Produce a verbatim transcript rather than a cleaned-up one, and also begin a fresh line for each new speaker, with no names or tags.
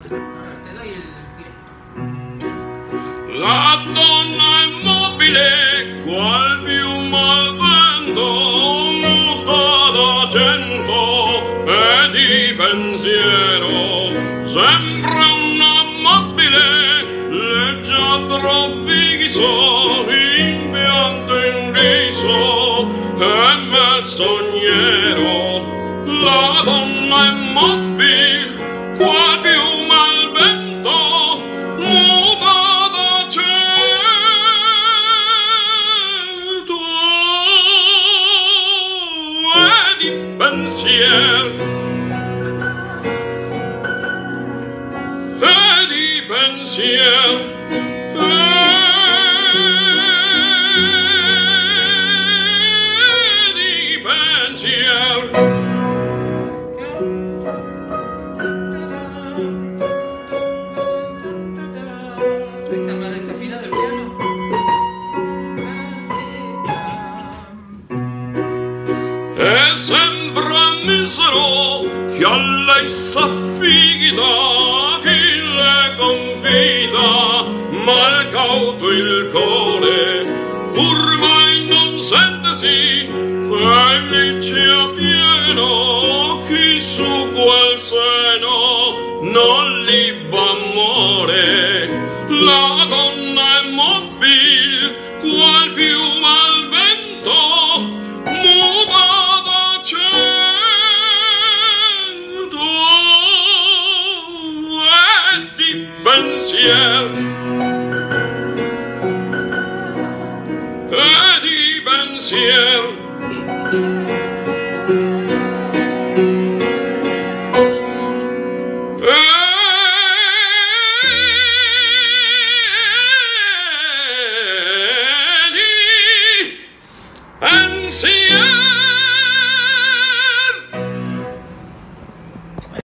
Te doy el directo.
La donna immobile, qual piuma al vento, muta d'argento e di pensiero, sembra un amabile, leggiadro viso, in pianto in riso e menzognero. La donna immobile, qual piuma al vento, muta pensier e di pensier e di pensier.
Esta más desafinada del piano.
E sembra misero che a lei s'affida, chi le confida, mal cauto il core, pur mai non sentesi felice a pieno, chi su quel seno non liba amore. La donna immobile, qual piuma al vento, muta pensier